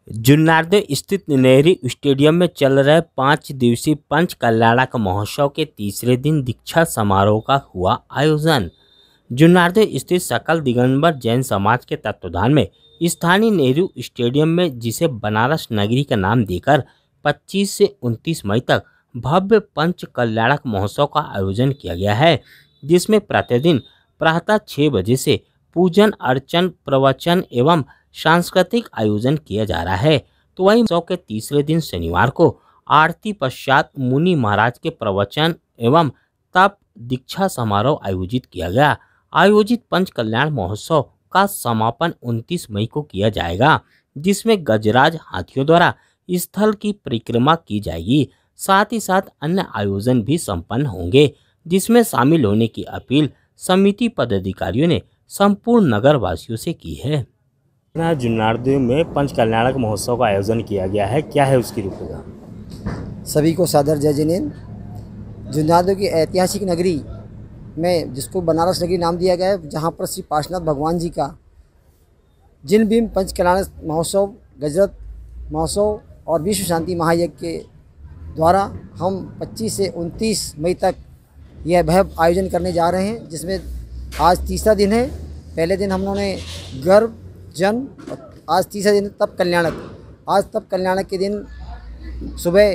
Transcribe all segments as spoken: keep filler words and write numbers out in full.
जुन्नारदेव स्थित नेहरू स्टेडियम में चल रहे पाँच दिवसीय पंच कल्याणक महोत्सव के तीसरे दिन दीक्षा समारोह का हुआ आयोजन। जुन्नारदेव स्थित सकल दिगंबर जैन समाज के तत्वाधान में स्थानीय नेहरू स्टेडियम में, जिसे बनारस नगरी का नाम देकर पच्चीस से उनतीस मई तक भव्य पंच कल्याणक महोत्सव का आयोजन किया गया है, जिसमें प्रतिदिन प्रातः छः बजे से पूजन अर्चन, प्रवचन एवं सांस्कृतिक आयोजन किया जा रहा है। तो वहीं उत्सव के तीसरे दिन शनिवार को आरती पश्चात मुनि महाराज के प्रवचन एवं तप दीक्षा समारोह आयोजित किया गया। आयोजित पंच कल्याण महोत्सव का समापन उनतीस मई को किया जाएगा, जिसमें गजराज हाथियों द्वारा स्थल की परिक्रमा की जाएगी। साथ ही साथ अन्य आयोजन भी संपन्न होंगे, जिसमें शामिल होने की अपील समिति पदाधिकारियों ने संपूर्ण नगर वासियों से की है। जुन्नारदेव में पंच कल्याणक महोत्सव का आयोजन किया गया है, क्या है उसकी रूपरेखा? सभी को सादर जय जिनेंद्र। जुन्नारदेव की ऐतिहासिक नगरी में, जिसको बनारस नगरी नाम दिया गया है, जहाँ पर श्री पार्श्वनाथ भगवान जी का जिन भीम पंच कल्याण महोत्सव, गजरत महोत्सव और विश्व शांति महायज्ञ के द्वारा हम पच्चीस से उनतीस मई तक यह भव्य आयोजन करने जा रहे हैं, जिसमें आज तीसरा दिन है। पहले दिन हम लोगों ने गर्भ जन, आज तीसरा दिन तप कल्याणक। आज तप कल्याणक के दिन सुबह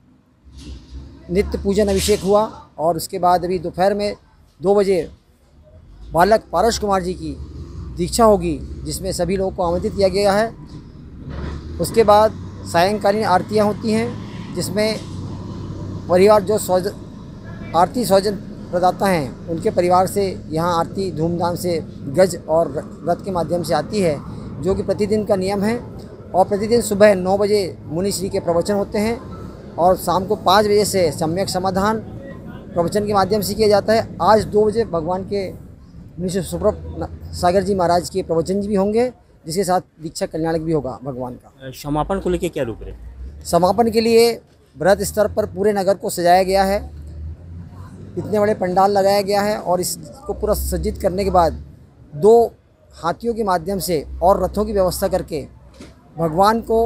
नित्य पूजन अभिषेक हुआ और उसके बाद अभी दोपहर में दो बजे बालक पारस कुमार जी की दीक्षा होगी, जिसमें सभी लोगों को आमंत्रित किया गया है। उसके बाद सायंकालीन आरतियां होती हैं, जिसमें परिवार जो सौजन आरती सौजन प्रदाता हैं, उनके परिवार से यहाँ आरती धूमधाम से गज और रथ के माध्यम से आती है, जो कि प्रतिदिन का नियम है। और प्रतिदिन सुबह नौ बजे मुनि श्री के प्रवचन होते हैं और शाम को पाँच बजे से सम्यक समाधान प्रवचन के माध्यम से किया जाता है। आज दो बजे भगवान के मुनि श्री सुब्रत सागर जी महाराज के प्रवचन भी होंगे, जिसके साथ दीक्षा कल्याणक भी होगा भगवान का। समापन को लेकर क्या रूप है? समापन के लिए बृहद स्तर पर पूरे नगर को सजाया गया है, इतने बड़े पंडाल लगाया गया है और इसको पूरा सज्जित करने के बाद दो हाथियों के माध्यम से और रथों की व्यवस्था करके भगवान को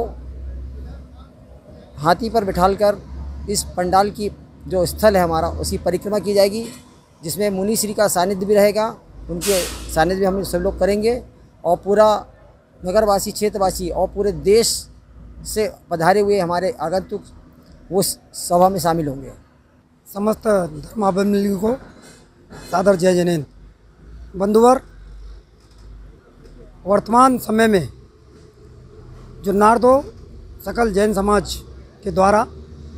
हाथी पर बिठालकर इस पंडाल की जो स्थल है हमारा, उसकी परिक्रमा की जाएगी, जिसमें मुनि श्री का सानिध्य भी रहेगा। उनके सानिध्य भी हम सब लोग करेंगे और पूरा नगरवासी, क्षेत्रवासी और पूरे देश से पधारे हुए हमारे आगंतुक वो सभा में शामिल होंगे। समस्त धर्मावलंबियों को सादर जय जिनेंद्र। बंधुवर, वर्तमान समय में जुन्नारदेव सकल जैन समाज के द्वारा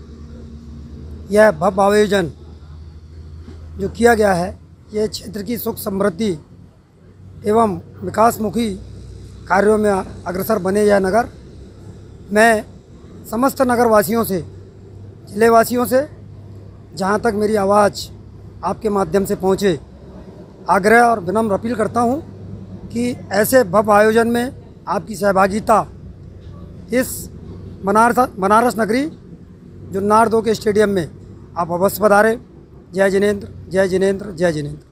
यह भव्य आयोजन जो किया गया है, यह क्षेत्र की सुख समृद्धि एवं विकासमुखी कार्यों में अग्रसर बने यह नगर। मैं समस्त नगरवासियों से, जिलेवासियों से, जहाँ तक मेरी आवाज़ आपके माध्यम से पहुँचे, आग्रह और विनम्र अपील करता हूँ कि ऐसे भव्य आयोजन में आपकी सहभागिता इस बनारस बनारस नगरी जुन्नारदेव के स्टेडियम में आप अवश्य पधारें। जय जिनेंद्र, जय जिनेंद्र, जय जिनेंद्र।